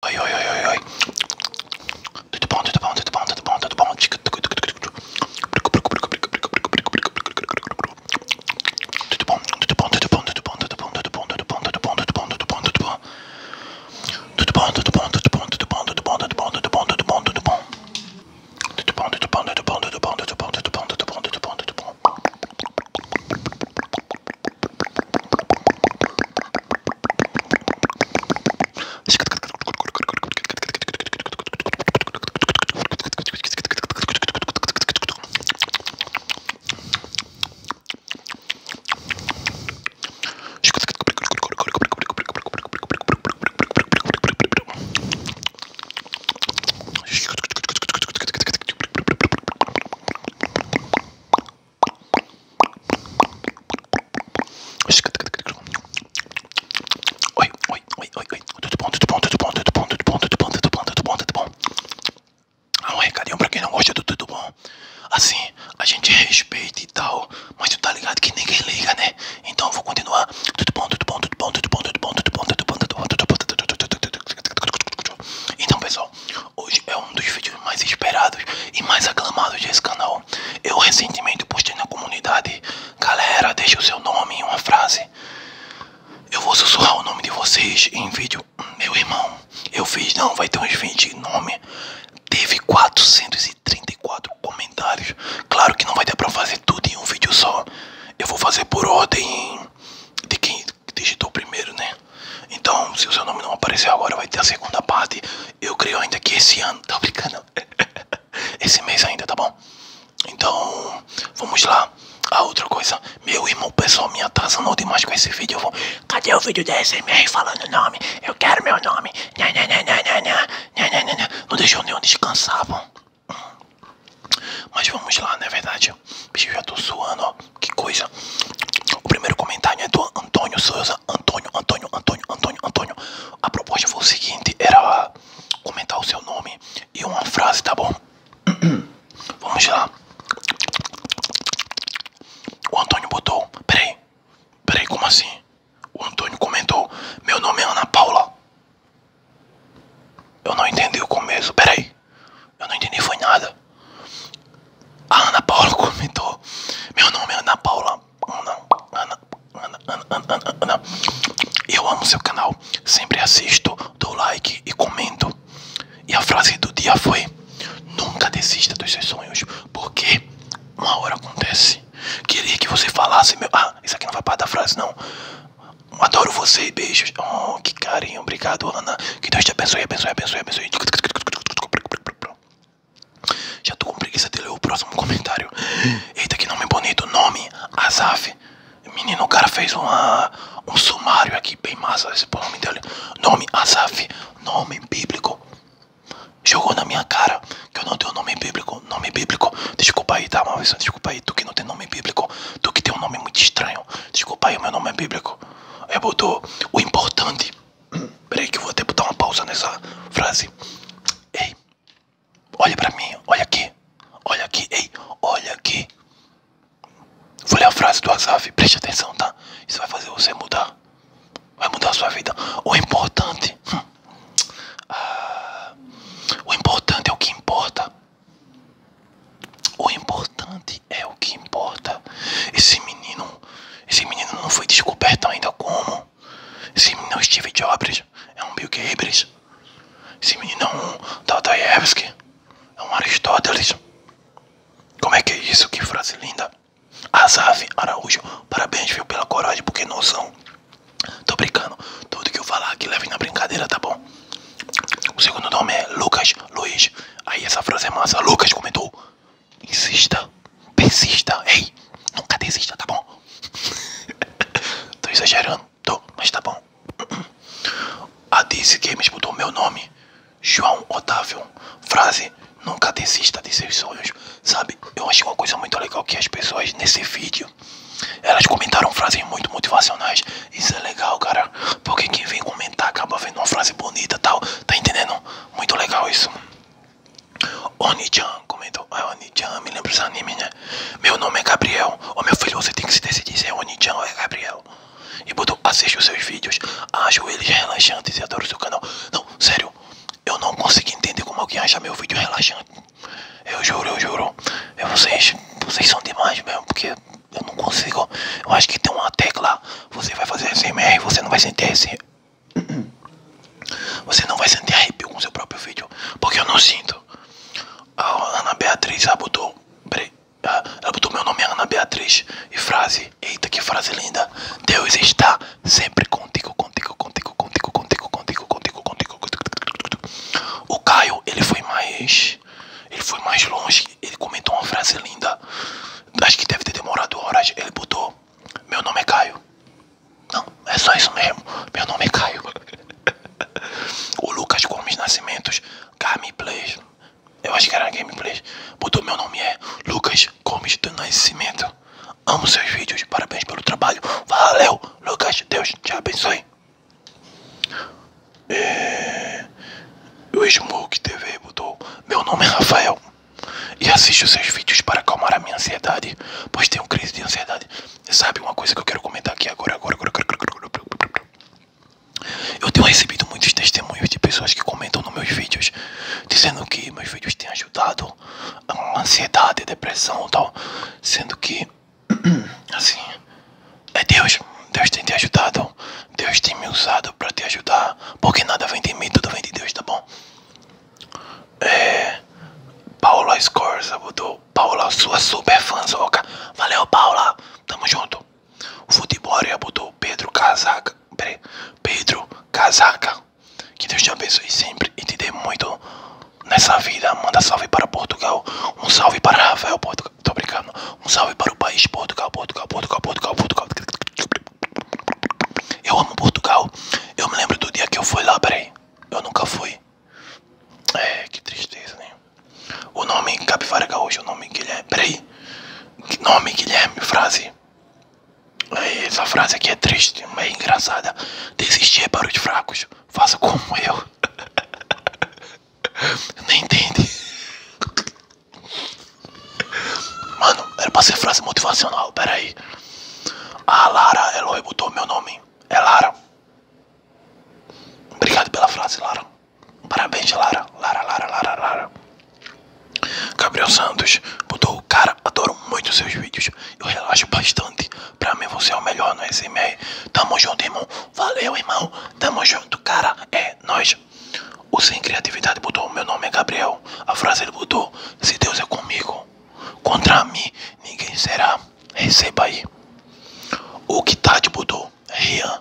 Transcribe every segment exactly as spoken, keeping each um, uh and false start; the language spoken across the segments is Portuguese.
Oi, oi, oi, oi, oi. Tudo bom, tudo bom, tudo bom, tudo bom, tudo bom. Tudo bom, tudo bom, tudo bom, tudo bom, tudo bom, tudo bom, tudo bom, tudo bom, tudo bom, tudo bom, tudo bom. Tudo bom, tudo bom, tudo bom, tudo bom, tudo bom, tudo bom, tudo bom, tudo bom, tudo bom. Tudo bom, tudo bom, tudo bom, tudo bom, tudo bom, tudo bom, tudo bom, tudo bom, tudo bom. Oi, oi, oi, oi, oi. Tudo bom, tudo bom, tudo bom, tudo bom, tudo bom, tudo bom, tudo bom, tudo bom, tudo bom. Ah, um recadinho pra quem não gosta do tudo bom. Assim, a gente respeita e tal, mas tu tá ligado que ninguém liga, né? Então eu vou continuar. Tudo bom, tudo bom, tudo bom, tudo bom, tudo bom, tudo bom, tudo bom, tudo bom, tudo bom, tudo bom. Então, pessoal, hoje é um dos vídeos mais esperados e mais aclamados desse canal. Eu recentemente postei na comunidade: galera, deixa o seu nome em uma frase. Eu vou sussurrar o nome de vocês em vídeo. Meu irmão, eu fiz, não, vai ter uns vinte nomes. Teve quatrocentos e trinta e quatro comentários. Claro que não vai dar pra fazer tudo em um vídeo só. Eu vou fazer por ordem de quem digitou primeiro, né? Então, se o seu nome não aparecer agora, vai ter a segunda parte. Eu creio ainda que esse ano, tá brincando? Esse mês ainda, tá bom? Então, vamos lá. A outra coisa, meu irmão, o pessoal me atrasando demais com esse vídeo. Eu vou... Cadê o vídeo da S M R falando o nome? Eu quero meu nome. Nha, nha, nha, nha, nha, nha, nha, nha, nha. Não deixou nenhum descansar, bom. Mas vamos lá, não é verdade? Bicho, eu já tô suando, ó. Que coisa. O primeiro comentário é do Antônio Souza. Antônio, Antônio, Antônio, Antônio, Antônio. A proposta foi o seguinte: era comentar o seu nome e uma frase, tá bom? Vamos lá. O Antônio botou, peraí, peraí, como assim? O Antônio comentou, meu nome é Ana Paula. Eu não entendi o começo, peraí. Eu não entendi, foi nada. A Ana Paula comentou, meu nome é Ana Paula. Ana, Ana, Ana, Ana, Ana, Ana, Ana. Eu amo seu canal, sempre assisto, dou like e comento. E a frase do dia foi, nunca desista dos seus sonhos, porque uma hora acontece. Queria que você falasse meu... Ah, isso aqui não vai para da frase, não. Adoro você, beijos. Oh, que carinho, obrigado, Ana. Que Deus te abençoe, abençoe, abençoe, abençoe. Já tô com preguiça de ler o próximo comentário. Eita, que nome bonito. Nome, Azaf. Menino, o cara fez uma, um sumário aqui, bem massa esse nome dele. Nome, Azaf. Nome bíblico. Jogou na minha cara que eu não tenho nome bíblico. Nome bíblico. Desculpa aí, tá, Maurício? Desculpa aí, tu que não tem nome bíblico. Tu que tem um nome muito estranho. Desculpa aí, o meu nome é bíblico. Eu botou o importante. Peraí que eu vou até botar uma pausa nessa frase. Ei, olha pra mim, olha aqui. Olha aqui, ei, olha aqui. Vou ler a frase do Azaf, preste atenção, tá? Isso vai fazer você mudar. Vai mudar a sua vida. O importante. Hum. Ah, o importante é o que importa. O importante é o que importa. Esse menino, esse menino não foi descoberto ainda como. Esse menino é o Steve Jobs, é um Bill Gates. Esse menino é um Dostoiévski, é um Aristóteles. Como é que é isso? Que frase linda. Azaf Araújo, parabéns, viu, pela coragem, porque noção. Tô brincando, tudo que eu falar aqui leve na brincadeira, tá bom? O segundo nome é Lucas Luiz. Aí essa frase é massa. Lucas comentou, insista, persista, ei, nunca desista, tá bom? Tô exagerando, tô, mas tá bom. A Dice Games botou meu nome, João Otávio. Frase, nunca desista de seus sonhos. Sabe, eu achei uma coisa muito legal que as pessoas nesse vídeo, elas comentaram frases muito motivacionais. Isso é legal, cara, porque quem vem comentar acaba vendo uma frase bonita e tal. Tá entendendo? Muito legal isso. Oni-chan comentou. Ah, Oni-chan, me lembra esse anime, né? Meu nome é Gabriel. Ô, meu filho, você tem que se decidir se é Oni-chan ou é Gabriel. E botou, assiste os seus vídeos, acho eles relaxantes e adoro o seu canal. Não, sério, devem achar meu vídeo relaxante. Eu juro, eu juro. Eu, vocês, vocês são demais mesmo, porque eu não consigo. Eu acho que tem uma tecla. Você vai fazer A S M R e você não vai sentir esse... Você não vai sentir arrepio com seu próprio vídeo, porque eu não sinto. A Ana Beatriz, ela botou... Peraí. Ela botou meu nome é Ana Beatriz. E frase... Eita, que frase linda. Deus está sempre contigo, contigo, contigo, contigo, contigo, contigo, contigo, contigo, contigo. O Caio, ele foi mais... Ele foi mais longe. Ele comentou uma frase linda. Acho que deve ter demorado horas. Ele botou... Meu nome é Caio. Não, é só isso mesmo. Meu nome é Caio. O Lucas Gomes Nascimentos, Gameplays. Eu acho que era Gameplays. Botou meu nome é Lucas Gomes do Nascimento. Amo seus vídeos, parabéns pelo trabalho. Valeu, Lucas, Deus te abençoe. É... O Smoke T V botou meu nome é Rafael e assisto os seus vídeos para acalmar a minha ansiedade, pois tenho crise de ansiedade. Sabe uma coisa que eu quero comentar aqui agora, agora, agora, agora, agora, agora. Eu tenho recebido muitos testemunhos de pessoas que comentam nos meus vídeos, dizendo que meus vídeos têm ajudado a ansiedade, depressão e tal. Sendo que, assim, é Deus. Deus tem te ajudado. Deus tem me usado pra te ajudar. Porque nada vem de mim, tudo vem de Deus, tá bom? É... Paula Scorza botou. Paula, sua super fãzoca. Valeu, Paula. Tamo junto. O Futeboria botou Pedro Casaca. Peraí. Pedro Casaca. Que Deus te abençoe sempre e te dê muito nessa vida. Manda salve para Portugal. Um salve para Rafael, Portugal. Tô brincando. Um salve para o país Portugal, Portugal, Portugal, Portugal, Portugal. Eu amo Portugal. Eu me lembro do dia que eu fui lá, peraí. Eu nunca fui. É, que tristeza, né? O nome Capivara Gaúcho, o nome Guilherme. Peraí. Nome Guilherme, frase. Essa frase aqui é triste, é engraçada. Desistir é para os fracos. Faça como eu. Nem entende. Mano, era pra ser frase motivacional, peraí. A Lara Eloy botou meu nome. É Lara. Obrigado pela frase, Lara. Parabéns, Lara. Lara, Lara, Lara, Lara. Gabriel Santos botou, cara, adoro muito seus vídeos. Eu relaxo bastante. Pra mim você é o melhor no A S M R. Tamo junto, irmão. Valeu, irmão. Tamo junto, cara. É, nós. O Sem Criatividade botou, meu nome é Gabriel. A frase ele botou, se Deus é comigo, contra mim ninguém será. Receba aí. O Kitade botou, Rian.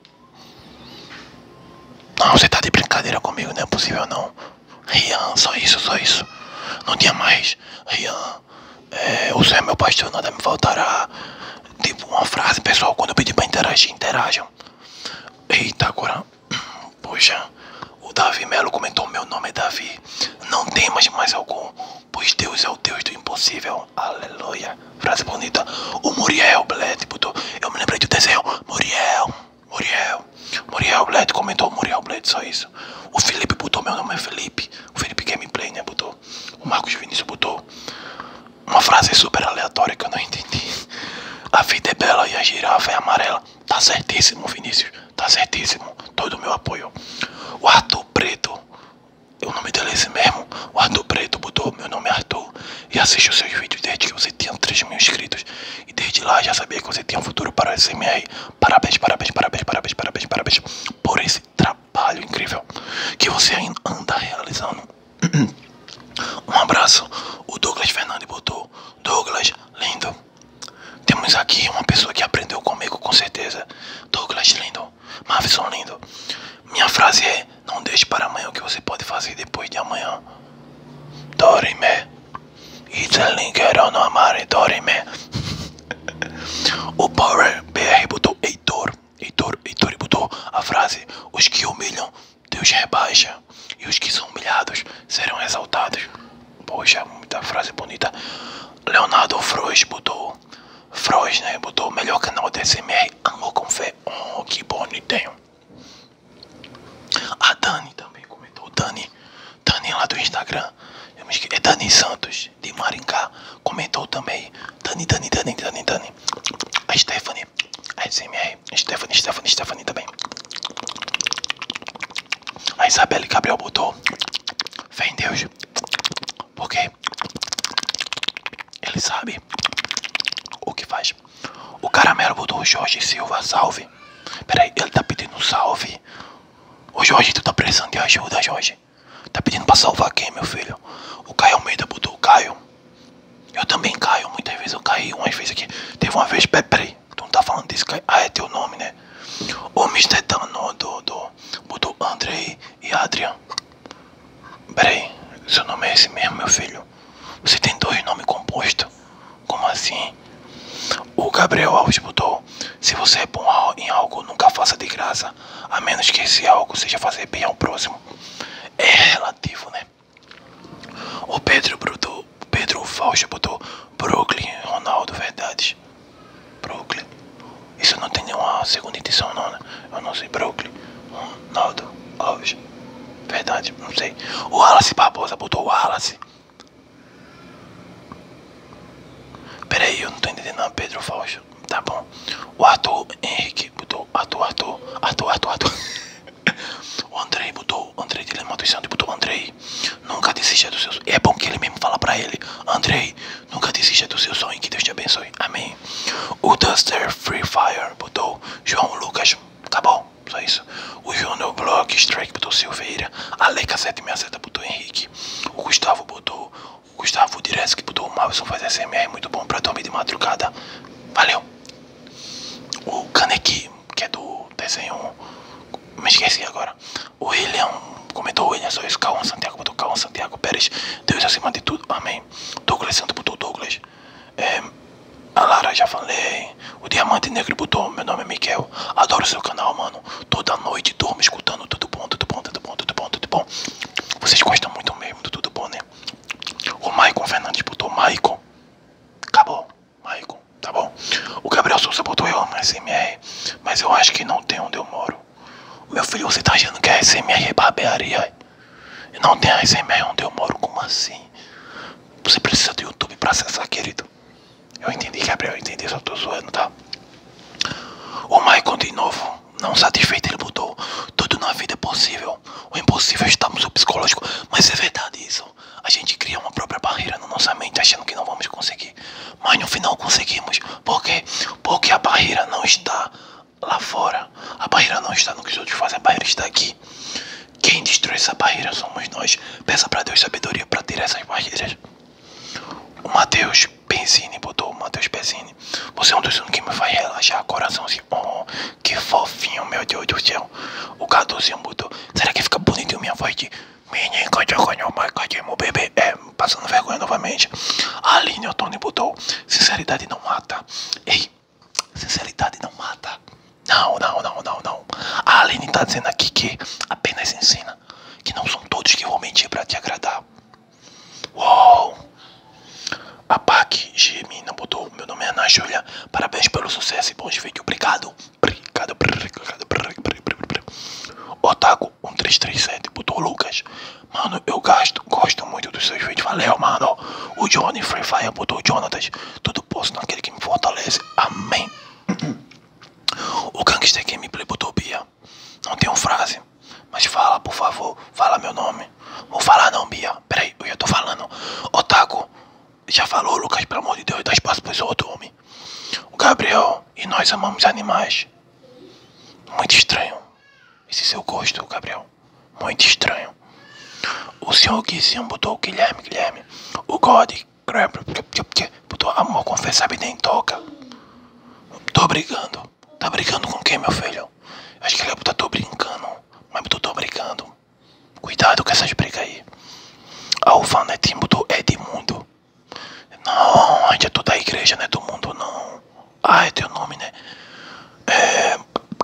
Não, você tá de brincadeira comigo, não é possível não. Rian, só isso, só isso. Não tinha mais. Rian, é, o Senhor é meu pastor, nada me faltará. Tipo uma frase, pessoal, quando eu pedi pra interagir, interajam. Eita, agora, poxa, o Davi Melo comentou, meu nome é Davi. Não temas mais algum, pois Deus é o Deus do impossível. Aleluia. Frase bonita. O Muriel Bled botou, eu me lembrei do desenho. Muriel, Muriel. Muriel Bled comentou, Muriel Bled, só isso. O Felipe botou, meu nome é Felipe. O Felipe Gameplay, né, botou. O Marcos Vinícius botou uma frase super aleatória que eu não entendi. A vida é bela e a girafa é amarela. Tá certíssimo, Vinícius. Tá certíssimo. Todo o meu apoio. O Arthur Preto. O nome dele é esse mesmo. O Arthur Preto botou, meu nome é Arthur. E assiste os seus vídeos desde que você tinha três mil inscritos. E desde lá já sabia que você tinha um futuro para o S M R. Parabéns, parabéns, parabéns, parabéns, parabéns, parabéns. Por esse trabalho incrível que você ainda anda realizando. Um abraço. O Douglas Fernandes botou, Douglas, lindo. Temos aqui uma pessoa que aprendeu comigo, com certeza. Douglas, lindo. Mavison, lindo. Minha frase é, não deixe para amanhã o que você pode fazer depois de amanhã. Dorime. Itzelingueiro no amare, dorime. O Power B R botou Heitor. Heitor, Heitor botou a frase, os que humilham, Deus rebaixa. E os que são humilhados serão exaltados. Poxa, muita frase bonita. Leonardo Frois botou, Frois, né, botou o melhor canal de S M R, amor com fé. Oh, que bonitinho. A Dani também comentou, Dani, Dani lá do Instagram, eu me esqueci, é Dani Santos, de Maringá, comentou também, Dani, Dani, Dani, Dani, Dani. A Stephanie, a S M R, Stephanie, Stephanie, Stephanie também. A Isabelle Gabriel botou, fé em Deus. Porque ele sabe o que faz. O Caramelo botou o Jorge Silva, salve. Peraí, ele tá pedindo salve. Ô Jorge, tu tá precisando de ajuda, Jorge. Tá pedindo pra salvar quem, meu filho? O Caio Almeida botou o Caio. Eu também caio, muitas vezes eu caí, umas vezes aqui. Teve uma vez, peraí, tu não tá falando disso, Caio? Ah, é teu nome, né? O mister Dano do, do, botou Andrei e Adrian. Peraí, seu nome é esse mesmo, meu filho? Você tem dois nomes compostos? Como assim? O Gabriel Alves botou: se você é bom em algo, nunca faça de graça, a menos que esse algo seja fazer bem ao próximo. É relativo, né? O Pedro botou, Pedro Fausto botou Brooklyn Ronaldo, verdade. Brooklyn. Isso não tem nenhuma segunda edição, não, né? Eu não sei. Brooklyn Ronaldo Alves, verdade, não sei. O Wallace Barbosa botou Wallace. Peraí, eu não tô entendendo não, Pedro Fausto. Tá bom. O Arthur Henrique botou Arthur, Arthur, Arthur, Arthur, Arthur. O Andrei botou, Andrei de Lima dos Santos botou Andrei. Nunca desista do seu sonho. É bom que ele mesmo fala pra ele: Andrei, nunca desista do seu sonho, que Deus te abençoe. Amém. O Duster Free Fire botou João Lucas. Tá bom, só isso. O Júnior Block Strike botou Silveira. A Leica sete seis sete botou Henrique. O Gustavo botou Gustavo Direski botou o Malson faz S M R muito bom pra dormir de madrugada. Valeu. O Kaneki, que é do desenho, me esqueci agora. O William comentou: William, só isso. Cauã Santiago botou Cauã Santiago Pérez. Deus acima de tudo, amém. Douglas Santos botou Douglas. É, a Lara já falei. O Diamante Negro botou: meu nome é Miquel. Adoro seu canal, mano. Toda noite durmo escutando tudo bom, tudo bom, tudo bom, tudo bom, tudo bom. Vocês gostam muito mesmo do tudo bom, né? O Maicon Fernandes botou Maicon. Acabou, Maicon, tá bom. O Gabriel Souza botou: eu amo S M R, mas eu acho que não tem onde eu moro. Meu filho, você tá achando que a S M R é barbearia? Não tem a S M R onde eu moro, como assim? Você precisa do YouTube pra acessar, querido. Eu entendi, Gabriel, eu entendi, só tô zoando, tá? O Maicon de novo, não satisfeito, ele botou: tudo na vida é possível. O impossível está no seu psicológico. Mas é verdade isso. A gente cria uma própria barreira na nossa mente achando que não vamos conseguir. Mas no final conseguimos. Por quê? Porque a barreira não está lá fora. A barreira não está no que os outros fazem. A barreira está aqui. Quem destrói essa barreira somos nós. Peça pra Deus sabedoria para tirar essas barreiras. O Matheus Penzini botou: Matheus Penzini, você é um dos únicos que me faz relaxar. Coraçãozinho. Oh, que fofinho, meu Deus do céu. O Caduzinho botou: será que fica bonitinho minha voz de menino, meu bebê? É, passando vergonha novamente. A Aline Otoni botou: sinceridade não mata. Ei, sinceridade não mata. Não, não, não, não, não. A Aline tá dizendo aqui que apenas ensina. Que não são todos que vão mentir pra te agradar. Uou. A Pac Gemina botou: meu nome é Ana Júlia. Parabéns pelo sucesso e bons vídeos. Obrigado. Obrigado, obrigado, obrigado. Otaku um três três sete botou Lucas: mano, eu gasto, gosto muito dos seus vídeos. Valeu, mano. O Johnny Free Fire botou Jonatas: tudo posso naquele que me fortalece. Amém. O Gangster Gameplay botou Bia: não tenho frase, mas fala, por favor. Fala meu nome. Vou falar não, Bia. Peraí, eu já tô falando. Otaku já falou, Lucas, pelo amor de Deus, dá espaço pros outros, homem. O Gabriel: e nós amamos animais. Muito estranho esse seu gosto, Gabriel. Muito estranho. O senhor Guizinho botou Guilherme, Guilherme. O God botou: amor, confessa, sabe, nem toca. Tô brigando. Tá brigando com quem, meu filho? Acho que ele ia botar tô brincando. Mas botou tô brigando. Cuidado com essas brigas aí. A Alfanetinho botou Edmundo. Não, a gente é toda a igreja, não é do mundo, não. Ah, é teu nome, né? É...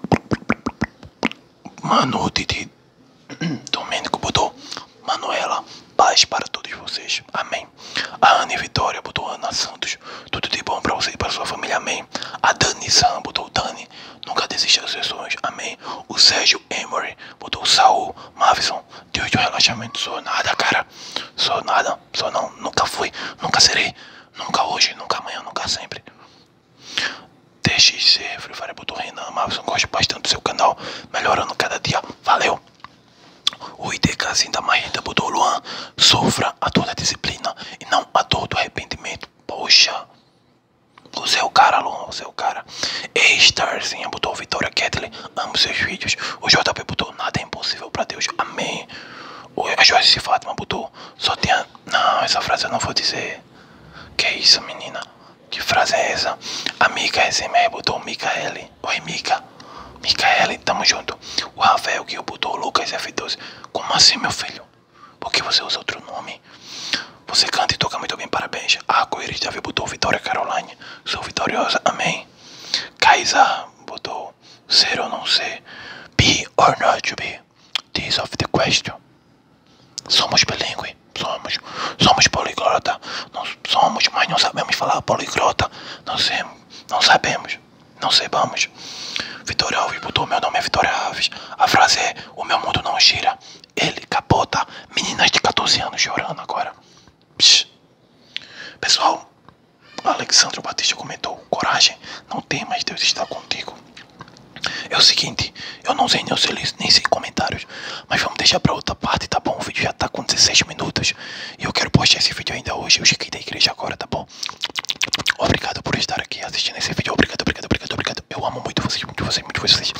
Manu Didi Domênico botou: Manuela, paz para todos vocês. Amém. A Anne Vitória botou Ana Santos: tudo de bom para você e para sua família. Amém. A Dani Sam botou Dani: nunca desista dos seus sonhos. Amém. O Sérgio Emory botou Saul Mavison: Deus do relaxamento. Sou nada, cara. Sou nada. Sou não. Nunca fui. Nunca serei. Nunca hoje. Nunca amanhã. Nunca sempre. T X C Free Fire botou Renan Mavison: gosto bastante do seu canal. Melhorando cada dia. Valeu. O I D K da Marrita botou Luan: Sofra a dor da disciplina e não a dor do arrependimento. Poxa. Você é o cara, Luan, você é o cara. Ei, Starzinha botou Vitória Kathleen, amo seus vídeos. O J P botou nada é impossível pra Deus, amém. A Joyce Fátima botou, só tem a... Não, essa frase eu não vou dizer. Que isso, menina? Que frase é essa? A Mika S M R botou Micaele. Oi, Mika. Micaele, tamo junto. O Rafael que botou Lucas F doze. Como assim, meu filho? Por que você usa outro nome? Você canta e toca muito bem, parabéns. A Coiris Davi botou Vitória Caroline. Sou vitoriosa, amém. Kaisa botou ser ou não ser. Be or not to be. This of the question. Somos bilíngue. Somos. Somos poliglota. Não somos, mas não sabemos falar poliglota. Não, sei, não sabemos. Não sabemos. Vitória Alves botou meu nome é Vitória Alves. A frase é o meu mundo não gira. Ele capota. Meninas de quatorze anos chorando agora. Psh. Pessoal, Alexandre Batista comentou: coragem, não temas, Deus está contigo. É o seguinte, eu não sei nem sei, nem sei comentários, mas vamos deixar pra outra parte, tá bom? O vídeo já tá com dezesseis minutos e eu quero postar esse vídeo ainda hoje. Eu cheguei da igreja agora, tá bom? Obrigado por estar aqui assistindo esse vídeo. Obrigado, obrigado, obrigado, obrigado. Eu amo muito vocês, muito vocês, muito vocês.